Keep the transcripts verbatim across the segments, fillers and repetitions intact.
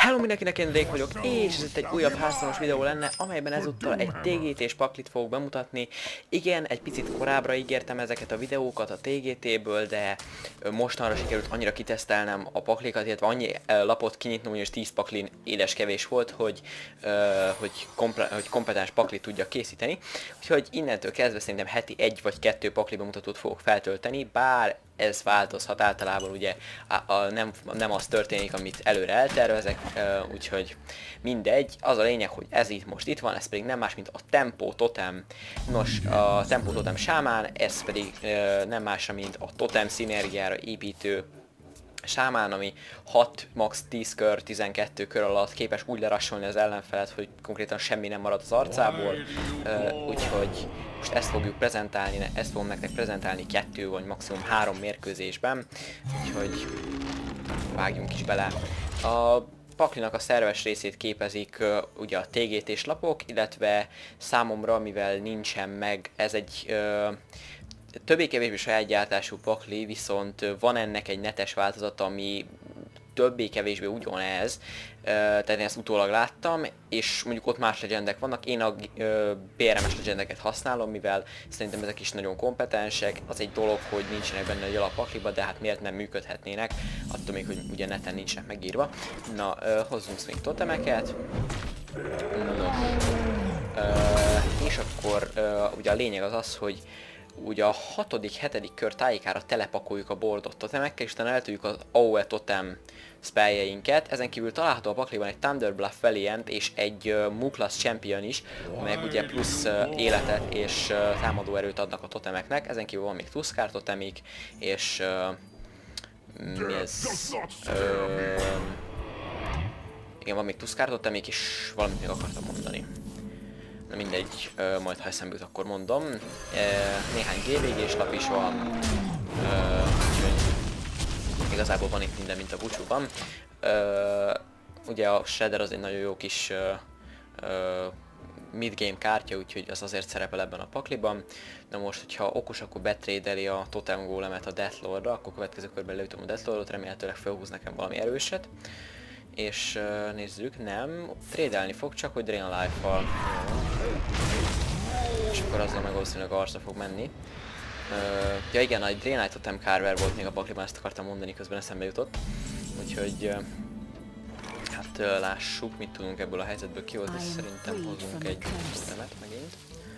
Hello mindenkinek, én Drake vagyok, és ez itt egy újabb házszonos videó lenne, amelyben ezúttal egy té gé té-s paklit fogok bemutatni. Igen, egy picit korábbra ígértem ezeket a videókat a té gé té-ből, de mostanra sikerült annyira kitesztelnem a paklikat, illetve annyi lapot kinyitnom, és tíz paklin édes kevés volt, hogy, hogy, hogy kompetens paklit tudjak készíteni. Úgyhogy innentől kezdve szerintem heti egy vagy kettő pakli bemutatót fogok feltölteni, bár ez változhat, általában ugye a, a, nem, nem az történik, amit előre eltervezek, uh, úgyhogy mindegy. Az a lényeg, hogy ez itt most itt van, ez pedig nem más, mint a Tempo Totem. Nos, a Tempo Totem sámán, ez pedig uh, nem másra, mint a Totem szinergiára építő sámán, ami hat, max. tíz kör, tizenkettő kör alatt képes úgy lerassolni az ellenfelet, hogy konkrétan semmi nem marad az arcából. Uh, úgyhogy most ezt fogjuk prezentálni, ezt fogom nektek prezentálni kettő vagy maximum három mérkőzésben. Úgyhogy vágjunk is bele. A paklinak a szerves részét képezik uh, ugye a té gé té-s lapok, illetve számomra, mivel nincsen meg, ez egy uh, többé-kevésbé saját gyártású pakli, viszont uh, van ennek egy netes változata, ami többé-kevésbé ugyanez, tehát én ezt utólag láttam, és mondjuk ott más legendek vannak. Én a bé er em es legendeket használom, mivel szerintem ezek is nagyon kompetensek. Az egy dolog, hogy nincsenek benne egy alapakliba, de hát miért nem működhetnének, attól még, hogy ugye neten nincsenek megírva. Na, hozzunk még totemeket. Nos, és akkor ugye a lényeg az az, hogy ugye a hatodik, hetedik kör tájékára telepakoljuk a boardot totemekkel, és utána eltűjük az á o e totem spelljeinket. Ezen kívül található a pakliban egy Thunder Bluff Valiant és egy uh, Muklas Champion is, amelyek ugye plusz uh, életet és uh, támadó erőt adnak a totemeknek. Ezen kívül van még Tuskar totemik, és uh, mi ez? Uh, igen, van még Tuskar totemik, és valamit még akartam mondani. Na mindegy, uh, majd ha eszembe jut, akkor mondom. Uh, néhány gé vé gés lap is van, uh, igazából van itt minden, mint a búcsúban. Uh, ugye a Shredder az egy nagyon jó kis uh, uh, mid-game kártya, úgyhogy az azért szerepel ebben a pakliban. Na most, hogyha okos, akkor betrédeli a Totem Golemet a Deathlordra, akkor következő körben leütöm a Deathlordot, remélhetőleg felhúz nekem valami erőset. És uh, nézzük, nem, trédelni fog, csak hogy Drain Life-val. És akkor azzal meg valószínűleg arcra fog menni. Uh, ja igen, a Drain Life Totem Carver volt még a pakliban, ezt akartam mondani, közben eszembe jutott. Úgyhogy uh, hát uh, lássuk, mit tudunk ebből a helyzetből kihozni. Szerintem hozunk egy totemet megint.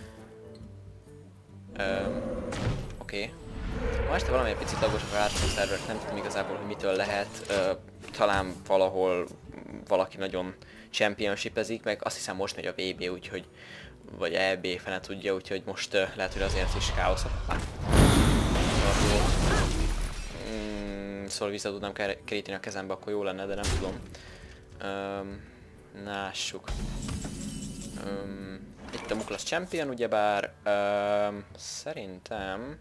Uh, Oké. Okay. Ma este valamilyen picit lagosak a Hearthstone szerverek, nem tudom igazából, hogy mitől lehet. Uh, talán valahol valaki nagyon championship-ezik, meg azt hiszem most megy a vé bé, úgyhogy vagy é bé, fene tudja, úgyhogy most uh, lehet, hogy azért is káosz. Mm, szóval vissza tudnám keríteni a kezembe, akkor jó lenne, de nem tudom. Um, Lássuk. Um, itt a Muklas Champion, ugyebár um, szerintem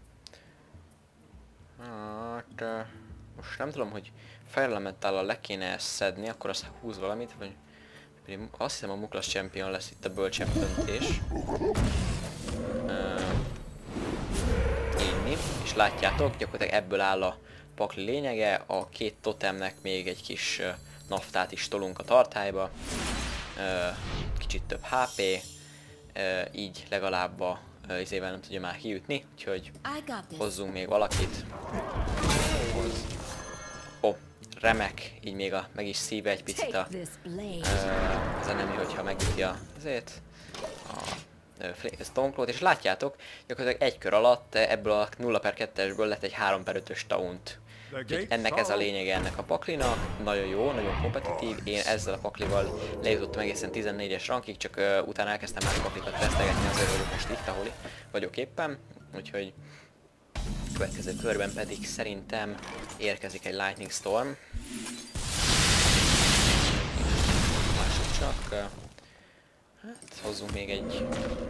hát, uh, most nem tudom, hogy Fire Elementállal le kéne szedni, akkor azt húz valamit, vagy azt hiszem a Muklas Champion lesz itt a bölcsebb döntés. Uh, Inni, és látjátok, gyakorlatilag ebből áll a pakli lényege, a két totemnek még egy kis uh, naftát is tolunk a tartályba, uh, kicsit több há pé, uh, így legalább a uh, izével nem tudja már kiütni, úgyhogy hozzunk még valakit. Oh, remek, így még a, meg is szíve egy picit a uh, az enemi, hogyha megüti a, azért a uh, Stoneclaw-t, és látjátok, gyakorlatilag egy kör alatt ebből a nulla per kettesből lett egy három per ötös taunt. Úgyhogy ennek ez a lényege ennek a paklinak, nagyon jó, nagyon kompetitív. Én ezzel a paklival lejutottam egészen tizennégyes rankig, csak uh, utána elkezdtem más paklikat tesztelgetni, azért vagyok most itt, ahol vagyok éppen, úgyhogy következő körben pedig szerintem érkezik egy Lightning Storm. Mások csak. Hát hozzunk még egy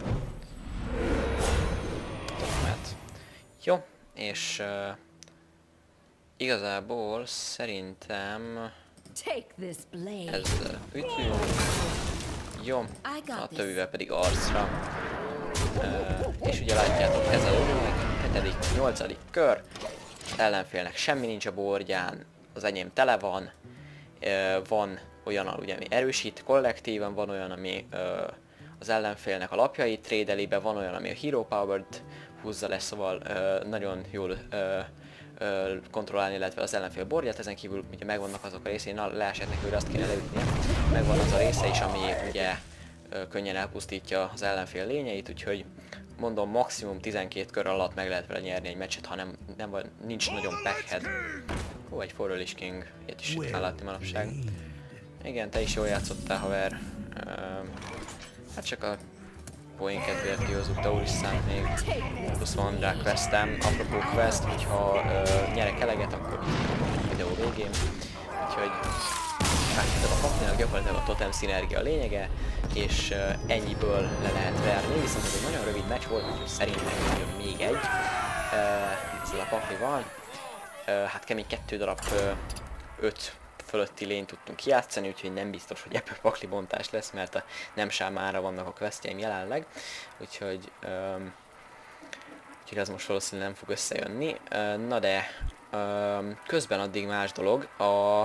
totemet. Jó, és uh, igazából szerintem ez uh, ütő. Jó, a többivel pedig arcra. Uh, és ugye látjátok, ez a lényeg. hetedik, nyolcadik kör, ellenfélnek semmi nincs a boardján, az enyém tele van, van olyan, ugye, ami erősít kollektíven, van olyan, ami ö, az ellenfélnek a lapjait trédeli be, van olyan, ami a Hero Powered húzza le, szóval ö, nagyon jól ö, ö, kontrollálni, illetve az ellenfél borját, ezen kívül ugye megvannak azok a részei, na leesett neki, hogy azt kéne leütnie, megvan az a része is, ami ugye ö, könnyen elpusztítja az ellenfél lényeit, úgyhogy mondom, maximum tizenkét kör alatt meg lehet vele nyerni egy meccset, ha nem, nem van, nincs nagyon backhead. Ó, egy For Lich King, ilyet is ritkán látni manapság. Igen, te is jól játszottál, haver. Uh, hát csak a poén kedvéért kihozunk Taurisszán még. Plusz van rá questem, apropó quest, hogyha uh, nyerek eleget, akkor a videó végén. Úgyhogy megkérdem a kapninak, gyakorlatilag a totem szinergia a lényege, és uh, ennyiből le lehet verni, viszont ez egy nagyon rövid meccs volt, úgyhogy szerintem jön még egy. Uh, ezzel a paklival. Uh, hát kemény kettő darab uh, öt fölötti lényt tudtunk kijátszani, úgyhogy nem biztos, hogy ebből pakli bontás lesz, mert a nem sámára vannak a questjeim jelenleg, úgyhogy, um, úgyhogy az most valószínűleg nem fog összejönni. Uh, na de um, közben addig más dolog. A,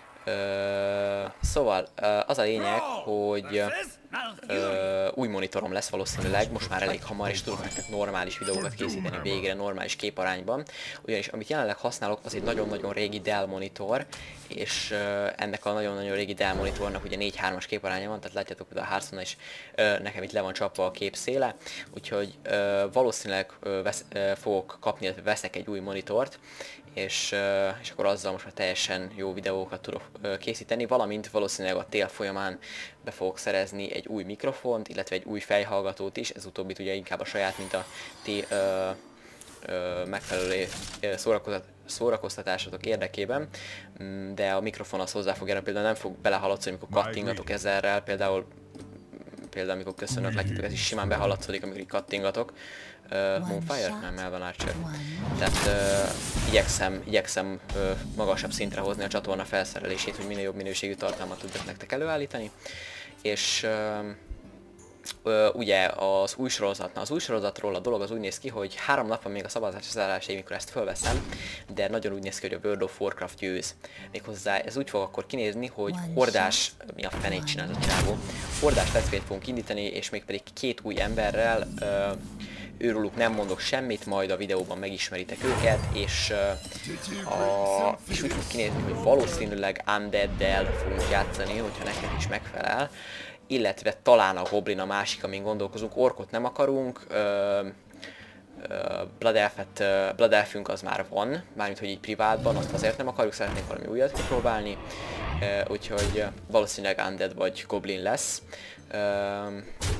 uh, szóval uh, az a lényeg, hogy uh, új monitorom lesz valószínűleg, most már elég hamar, és tudok nektek normális videókat készíteni végre, normális képarányban. Ugyanis amit jelenleg használok, az egy nagyon-nagyon régi Dell monitor, és uh, ennek a nagyon-nagyon régi Dell monitornak ugye négy hármas képaránya van, tehát látjátok, hogy a Hearthstone is uh, nekem itt le van csapva a kép széle, úgyhogy uh, valószínűleg uh, vesz, uh, fogok kapni, illetve veszek egy új monitort, és, uh, és akkor azzal most már teljesen jó videókat tudok uh, készíteni, valamint valószínűleg a tél folyamán be fogok szerezni egy új mikrofont, illetve egy új fejhallgatót is, ez utóbbit ugye inkább a saját, mint a ti uh, uh, megfelelő szórakozat, szórakoztatásatok érdekében, de a mikrofon az hozzá fog járni, például nem fog belehaladszani, amikor kattingatok ezerrel, például például amikor köszönök, látjátok, ez is simán behaladszódik, amikor így kattingatok. Uh, Moonfire? Nem, Elven Archer. Tehát uh, igyekszem, igyekszem uh, magasabb szintre hozni a csatorna felszerelését, hogy minél jobb minőségű tartalmat tudjak nektek előállítani. És uh, uh, ugye az új sorozatnál, az új sorozatról a dolog az úgy néz ki, hogy három nap van még a szavazás zárásig, mikor ezt fölveszem, de nagyon úgy néz ki, hogy a World of Warcraft győz. Méghozzá ez úgy fog akkor kinézni, hogy hordás, mi a fenét csinál a csávó, hordás letvényt fogunk indítani, és még pedig két új emberrel, uh, őróluk nem mondok semmit, majd a videóban megismeritek őket, és, uh, a, és úgy fog kinézni, hogy valószínűleg Undead-del fogunk játszani, hogyha neked is megfelel, illetve talán a Goblin a másik, amin gondolkozunk, orkot nem akarunk, uh, uh, Blood Elf-et, uh, Blood Elfünk az már van, mármint hogy így privátban, azt azért nem akarjuk, szeretnénk valami újat kipróbálni, uh, úgyhogy uh, valószínűleg Undead vagy Goblin lesz, uh,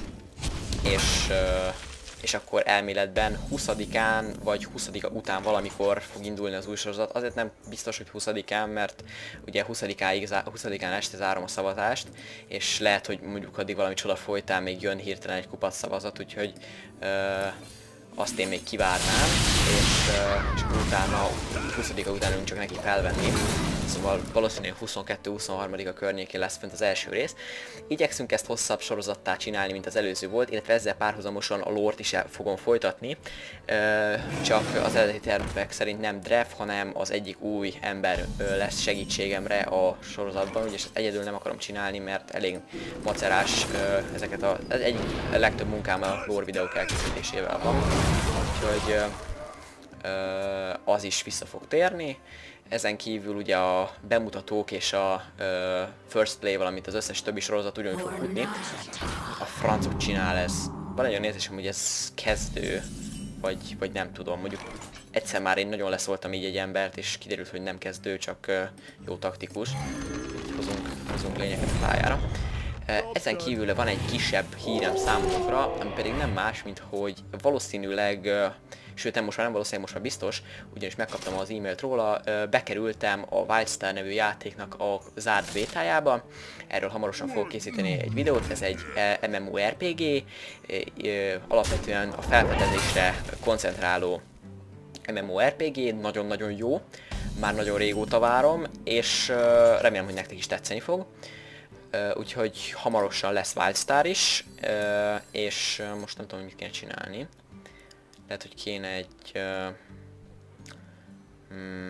és uh, és akkor elméletben huszadikán vagy huszadika után valamikor fog indulni az új sorozat. Azért nem biztos, hogy huszadikán, mert ugye huszadikán este zárom a szavazást, és lehet, hogy mondjuk addig valami csoda folytán még jön hirtelen egy kupac szavazat, úgyhogy ö, azt én még kivárnám, és, ö, és akkor utána, huszadika után ön csak neki felvenni. Szóval valószínűleg huszonkettő huszonharmadika környékén lesz fent az első rész. Igyekszünk ezt hosszabb sorozattá csinálni, mint az előző volt, illetve ezzel párhuzamosan a lore-t is fogom folytatni. Csak az eredeti tervek szerint nem Dref, hanem az egyik új ember lesz segítségemre a sorozatban, úgyis egyedül nem akarom csinálni, mert elég macerás ezeket a, az egyik a legtöbb munkám a lore videók elkészítésével van. Úgyhogy az is vissza fog térni. Ezen kívül ugye a bemutatók és a uh, First Play, valamint az összes többi sorozat ugyanúgy fog futni. A francot csinál ez. Van egy olyan érzésem, hogy ez kezdő, vagy, vagy nem tudom, mondjuk egyszer már én nagyon leszóltam így egy embert, és kiderült, hogy nem kezdő, csak uh, jó taktikus. Hozunk, hozunk lényeket a pályára. Uh, ezen kívül van egy kisebb hírem számotokra, ami pedig nem más, mint hogy valószínűleg uh, sőt nem most már nem valószínűleg most már biztos, ugyanis megkaptam az e-mailt róla, bekerültem a Wildstar nevű játéknak a zárt bétájába, erről hamarosan fogok készíteni egy videót, ez egy MMORPG, alapvetően a felfedezésre koncentráló MMORPG, nagyon-nagyon jó, már nagyon régóta várom, és remélem, hogy nektek is tetszeni fog. Úgyhogy hamarosan lesz Wildstar is, és most nem tudom, mit kéne csinálni. Lehet, hogy kéne egy... Uh, hmm,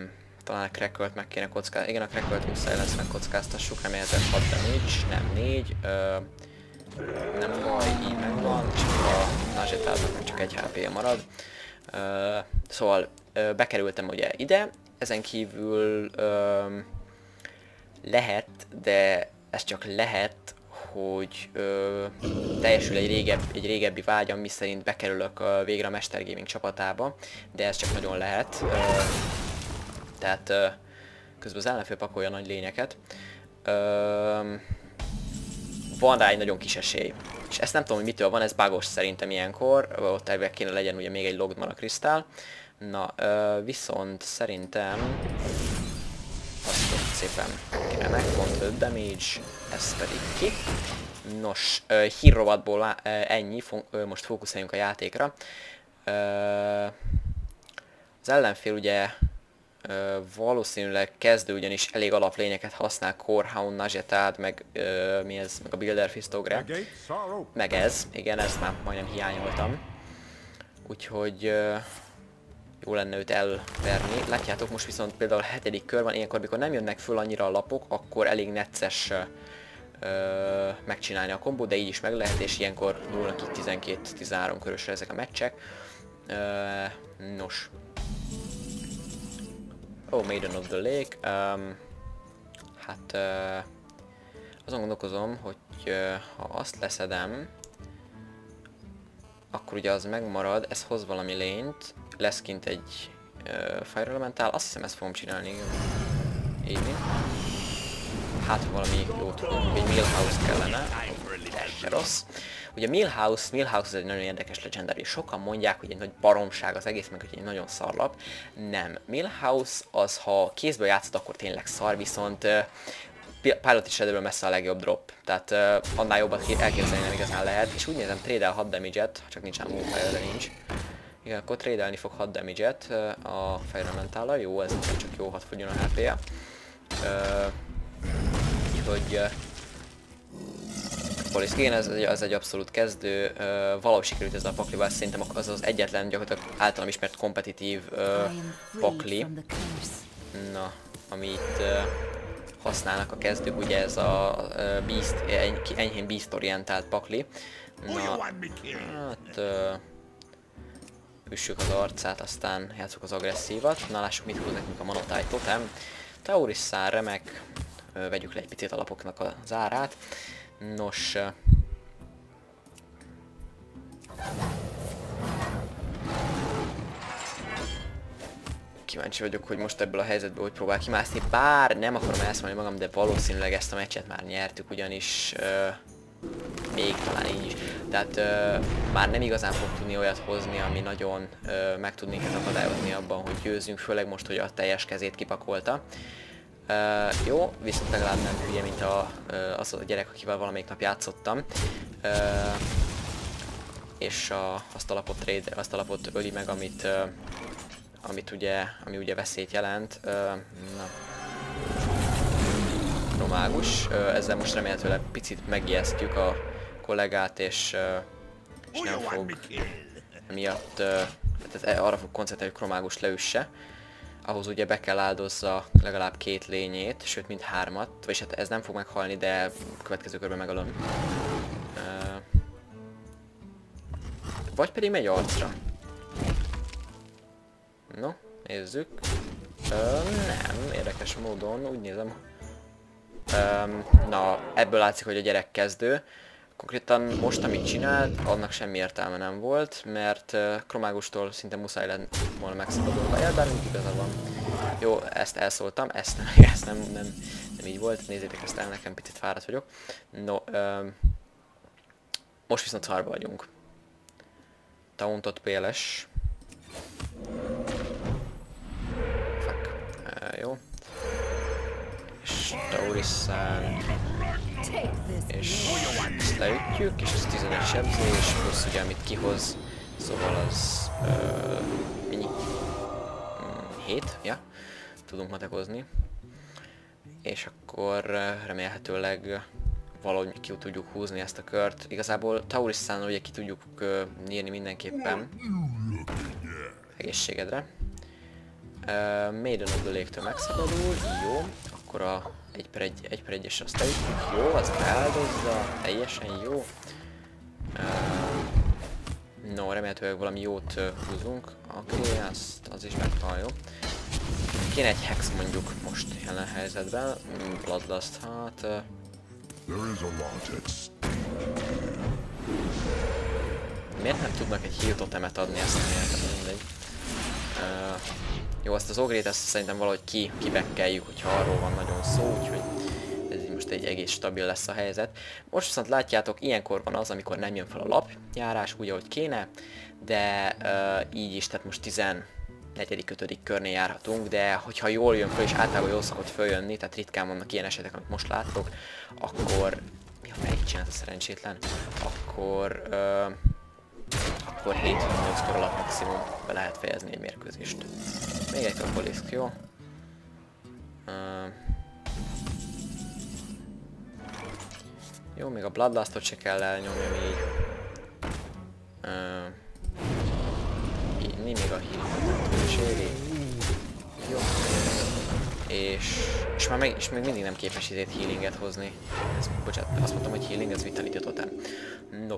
Talán a Crackle-t meg kéne kockáztatni. Igen, a Crackle-t muszáj lesz megkockáztassuk. Remélhetőleg hat damage, nem négy. Ö, nem baj, így megvan. Csak a Najetának csak egy há pé-je marad. Ö, szóval ö, bekerültem ugye ide. Ezen kívül ö, lehet, de ez csak lehet, hogy ö, teljesül egy, régebb, egy régebbi vágyam, miszerint bekerülök ö, végre a Mester Gaming csapatába, de ez csak nagyon lehet. Ö, tehát ö, közben az ellenfél pakolja nagy lényeket. Ö, van rá egy nagyon kis esély. És ezt nem tudom, hogy mitől van, ez bugos szerintem ilyenkor. Ott elvileg kéne legyen ugye még egy Logged Mana Crystal. Na, ö, viszont szerintem azt ott szépen kéne megpont öt damage, ez pedig ki. Nos, uh, hírrovatból uh, ennyi, uh, most fókuszáljunk a játékra. Uh, az ellenfél ugye uh, valószínűleg kezdő, ugyanis elég alaplényeket használ, Corehound, Najetad, meg uh, mi ez, meg a Builder Fistogre. Meg ez, igen, ezt már majdnem hiányoltam. Úgyhogy uh, jó lenne őt elverni. Látjátok, most viszont például a hetedik kör van, ilyenkor, mikor nem jönnek föl annyira a lapok, akkor elég necces ö, megcsinálni a kombót, de így is meg lehet, és ilyenkor nyúlnak itt tizenkét-tizenhárom körösre ezek a meccsek. Ö, nos. Oh, Maiden of the Lake. Um, hát uh, azon gondolkozom, hogy uh, ha azt leszedem, akkor ugye az megmarad, ez hoz valami lényt, lesz kint egy uh, Fire Elemental, azt hiszem ezt fogom csinálni, így. Hát ha valami jót tudunk, egy Millhouse kellene, ez se rossz. Ugye Millhouse, Millhouse ez egy nagyon érdekes legendary, sokan mondják, hogy egy nagy baromság az egész, meg hogy egy nagyon szarlap. Nem, Millhouse az, ha kézből játszod, akkor tényleg szar, viszont uh, Pilot Shadowből messze a legjobb drop, tehát uh, annál jobbat elképzelni nem igazán lehet, és úgy nézem trade-el hat damage-et, csak nincsen Moonfire, de nincs. Igen, akkor trade-elni fog hat damage-et uh, a Fire Elemental-al, jó, ez csak jó, hat fogjon a há pé-je. Uh, úgyhogy uh, Police Gain, ez, ez egy abszolút kezdő, uh, valahogy sikerült ez a paklival, szerintem az az egyetlen gyakorlatilag általam ismert kompetitív uh, pakli. Na, amit uh, használnak a kezdők, ugye ez a uh, beast, enyhén beast orientált pakli. Na, hát uh, üssük az arcát, aztán játsszuk az agresszívat. Na, lássuk, mit hoz nekünk a Monotai Totem. Tauris szár remek, uh, vegyük le egy picit alapoknak az árát. Nos, uh, kíváncsi vagyok, hogy most ebből a helyzetből hogy próbál kimászni, bár nem akarom elszólni magam, de valószínűleg ezt a meccset már nyertük, ugyanis uh, még talán így is. Tehát uh, már nem igazán fog tudni olyat hozni, ami nagyon uh, meg tud minket akadályozni abban, hogy győzzünk, főleg most, hogy a teljes kezét kipakolta. Uh, jó, viszont legalább nem hülye, mint a, uh, az a gyerek, akivel valamelyik nap játszottam. Uh, és a, azt, a lapot trade, azt a lapot öli meg, amit uh, amit ugye, ami ugye veszélyt jelent. Uh, na. Romágus. Uh, ezzel most remélhetőleg picit megijesztjük a kollégát, és, uh, és nem fog miatt uh, tehát arra fog koncentrálni, hogy Kromágus leüsse. Ahhoz ugye be kell áldozza legalább két lényét, sőt mind hármat, vagyis hát ez nem fog meghalni, de a következő körben megalom. Uh, vagy pedig megy arcra. No, nézzük. Ö, nem, érdekes módon, úgy nézem. Ö, na, ebből látszik, hogy a gyerek kezdő. Konkrétan most, amit csinált, annak semmi értelme nem volt, mert uh, Kromágustól szinte muszáj lenne volna megszabadulni. Bár bármint igaza van. Jó, ezt elszóltam, ezt nem, ezt nem, nem, nem így volt. Nézzétek ezt el, nekem picit fáradt vagyok. No, ö, most viszont szarba vagyunk. Tauntot péles. Jó. És Taurisszán. És ezt leütjük, és ez tizenegy sebzés, plusz ugye amit kihoz, szóval az uh, mennyi? hét, ja, tudunk matekozni. És akkor uh, remélhetőleg valahogy ki tudjuk húzni ezt a kört. Igazából Taurisszán ugye ki tudjuk uh, nyírni mindenképpen. Egészségedre. Uh, Maiden of the Lake-től megszabadul, jó. Akkor a egy per egy, egy per egyes azt elütjük, jó, azt eldozza, teljesen jó. Uh, no, remélhetőleg valami jót uh, húzunk. Oké, okay, azt az is meghal, jó. Kéne egy hex mondjuk most jelen helyzetben. Bloodlust, hát... Uh, miért nem tudnak egy heal totemet adni, ezt nem értem, mindegy. Uh, jó, azt az ogrét ezt szerintem valahogy ki, kibekkeljük, hogyha arról van nagyon szó, úgyhogy ez így most egy egész stabil lesz a helyzet. Most viszont látjátok, ilyenkor van az, amikor nem jön fel a lapjárás úgy, ahogy kéne, de uh, így is, tehát most tizennegyedik ötödik körnél járhatunk, de hogyha jól jön föl, és általában jól szokott följönni, tehát ritkán vannak ilyen esetek, amit most láttok, akkor... Mi a fejét csinált a szerencsétlen? Akkor... Uh, akkor hét-nyolc kör alatt maximum be lehet fejezni egy mérkőzést. Még egy Obelisk, jó? Uh, jó, még a Bloodlustot se kell elnyomjam így. Uh, így még a healing is éri. Jó. És, és már meg, és még mindig nem képes izét healinget hozni. Ez, bocsánat, azt mondtam, hogy healing, ez vitality totem. No.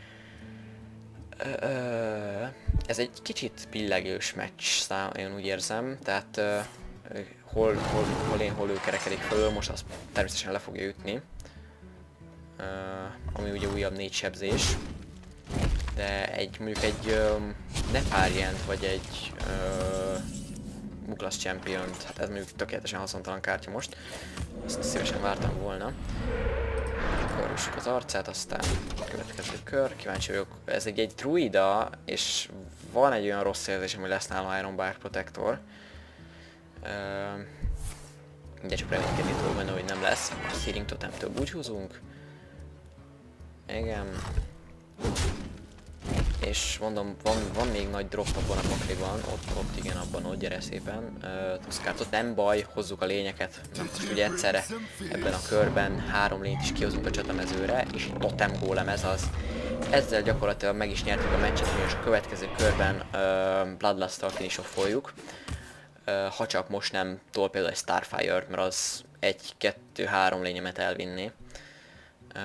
Uh, ez egy kicsit pillegős meccs szám, én úgy érzem, tehát uh, hol, hol, hol én, hol ő kerekedik föl, most azt természetesen le fogja ütni, uh, ami ugye újabb négy sebzés, de egy mondjuk egy um, Nefariant vagy egy uh, Muklas Champion, hát ez mondjuk tökéletesen haszontalan kártya most, ezt szívesen vártam volna. Körössük az arcát, aztán következő kör, kíváncsi vagyok, ez egy, egy druida, és van egy olyan rossz érzésem, hogy lesz nálam Iron Bark Protector. Uh, ugye csak reménykedni tudok benne, hogy nem lesz, a Healing Totemtől búcsúzunk. Igen. És mondom, van, van még nagy drop abban a pakliban, ott, ott igen, abban ott, gyere szépen. Uh, Tuszkártot, nem baj, hozzuk a lényeket. Na, most ugye egyszerre ebben a körben három lényt is kihozunk a csatamezőre, és totem gólem ez az. Ezzel gyakorlatilag meg is nyertük a meccset, és a következő körben uh, Bloodlust-tal finish-offoljuk. Uh, ha csak most nem tol például egy Starfire, mert az egy, kettő, három lényemet elvinni. Uh,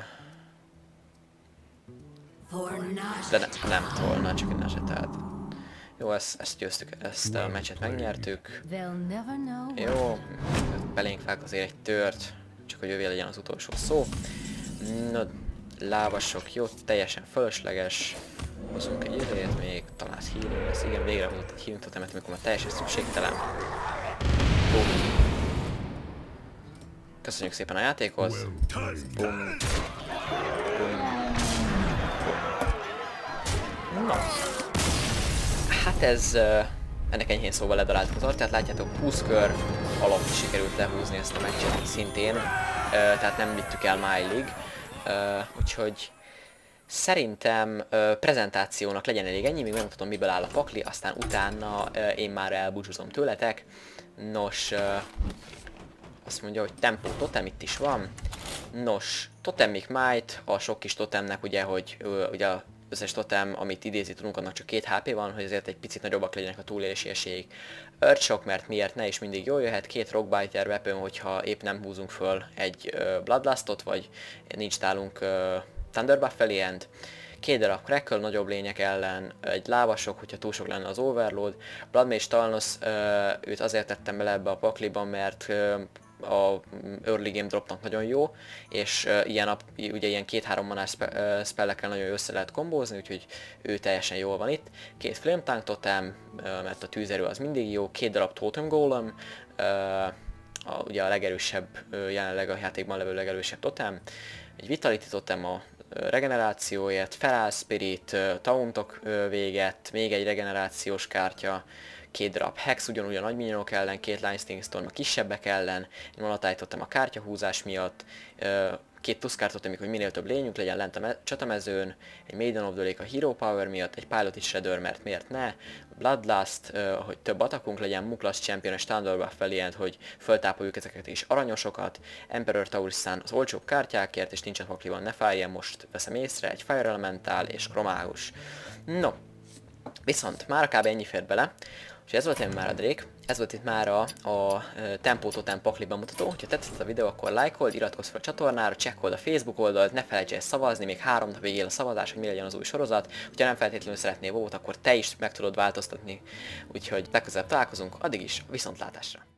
De ne, nem tolna, csak egy neset, tehát... Jó, ezt, ezt győztük, ezt a meccset megnyertük. Jó, belénk vág azért egy tört, csak hogy ővé legyen az utolsó szó. No, lávasok, jó, teljesen fölösleges. Hozunk egy idejét még, talán healing lesz. Igen, végre hozott egy healing totemet, amikor már teljesen szükségtelen. Boom. Köszönjük szépen a játékhoz. Boom. Boom. Na, hát ez, uh, ennek enyhén szóval ledaráltuk az arcát, látjátok, húsz kör alatt sikerült lehúzni ezt a meccset szintén, uh, tehát nem vittük el máig, uh, úgyhogy szerintem uh, prezentációnak legyen elég ennyi, még megmutatom miből áll a pakli, aztán utána uh, én már elbúcsúzom tőletek. Nos, uh, azt mondja, hogy tempó totem itt is van. Nos, Totemic Might, a sok kis totemnek ugye, hogy uh, ugye a összes totem, amit idézni tudunk, annak csak két há pé van, hogy ezért egy picit nagyobbak legyenek a túlélési esélyik. Earthshock, mert miért ne, és mindig jól jöhet, két Rockbiter weapon, hogyha épp nem húzunk föl egy uh, Bloodlustot, vagy nincs nálunk uh, Thunder Buff Valiant, két darab Crackle nagyobb lények ellen, egy lávasok, hogyha túl sok lenne az Overload, Bloodmage Talnos, uh, őt azért tettem bele ebbe a pakliban, mert uh, a early game dropnak nagyon jó, és uh, ilyen, ugye ilyen két-három manás spe, uh, spellekkel nagyon jó össze lehet kombózni, úgyhogy ő teljesen jól van itt. Két Flame Tank totem, uh, mert a tűzerő az mindig jó, két darab Totem Golem, uh, a, ugye a legerősebb, uh, jelenleg a játékban levő legerősebb totem, egy Vitality totem a regenerációért, Feral Spirit, uh, tauntok uh, véget, még egy regenerációs kártya, két darab Hex, ugyanúgy a nagy minionok ellen, két Lightning Storm a kisebbek ellen, egy monatájtottam a kártyahúzás miatt, két tuszkártottam, hogy minél több lényünk legyen lent a csatamezőn, egy Maiden of the Lake a Hero Power miatt, egy Pilot Shredder, mert miért ne, Bloodlust, hogy több atakunk legyen, Muklas Champion és Thunder Buff Valiant, hogy föltápoljuk ezeket is aranyosokat, Emperor Taurisan az olcsóbb kártyákért, és nincsen pakliban Nefarian, most veszem észre, egy Fire Elemental és Kromágus. No, Viszont már kb. Ennyi fért bele. És ez volt én már a Drake, ez volt itt már a, a Tempó Totem pakli bemutató. Ha tetszett a videó, akkor lájkold, iratkozz fel a csatornára, csekkold a Facebook oldalt, ne felejts el szavazni, még három napig él a szavazás, hogy mi legyen az új sorozat. Ha nem feltétlenül szeretnél vót, akkor te is meg tudod változtatni. Úgyhogy legközelebb találkozunk, addig is viszontlátásra!